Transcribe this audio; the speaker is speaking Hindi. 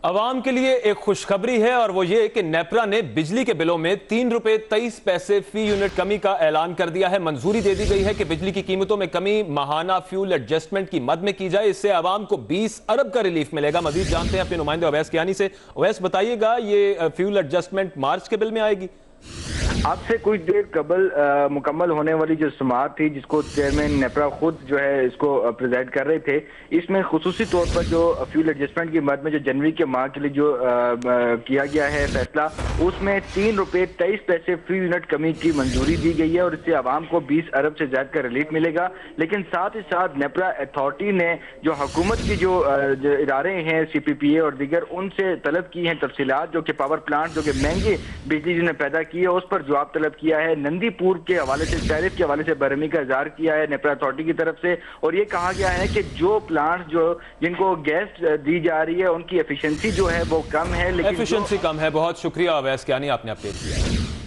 अवाम के लिए एक खुशखबरी है और वो ये कि नेप्रा ने बिजली के बिलों में ₹3.23 फी यूनिट कमी का ऐलान कर दिया है। मंजूरी दे दी गई है कि बिजली की कीमतों में कमी माहाना फ्यूल एडजस्टमेंट की मद में की जाए। इससे अवाम को 20 अरब का रिलीफ मिलेगा। मजीद जानते हैं अपने नुमाइंदे अवैस कियानी से। अवैस, बताइएगा, ये फ्यूल एडजस्टमेंट मार्च के बिल में आएगी? आज से कुछ देर कबल मुकम्मल होने वाली जो समाअत थी, जिसको चेयरमैन नेप्रा खुद जो है इसको प्रेजाइड कर रहे थे, इसमें खुसूसी तौर पर जो फ्यूल एडजस्टमेंट की मद में जो जनवरी के माह के लिए जो किया गया है फैसला, उसमें ₹3.23 फी यूनिट कमी की मंजूरी दी गई है और इससे आवाम को 20 अरब से ज्यादा का रिलीफ मिलेगा। लेकिन साथ ही साथ नेप्रा अथॉरिटी ने जो हुकूमत की जो इदारे हैं CPPA और दीगर, उनसे तलब की है तफसीलात, जो कि पावर प्लांट जो कि महंगी बिजली जिन्हें पैदा की है उस पर जवाब तलब किया है। नंदीपुर के हवाले से, टैरिफ के हवाले से बरहमी का इजहार किया है नेप्रा अथॉरिटी की तरफ से, और ये कहा गया है कि जो प्लांट जो जिनको गैस दी जा रही है उनकी एफिशिएंसी जो है वो कम है। लेकिन एफिशिएंसी कम है। बहुत शुक्रिया अवैस कियानी, आपने अपडेट किया।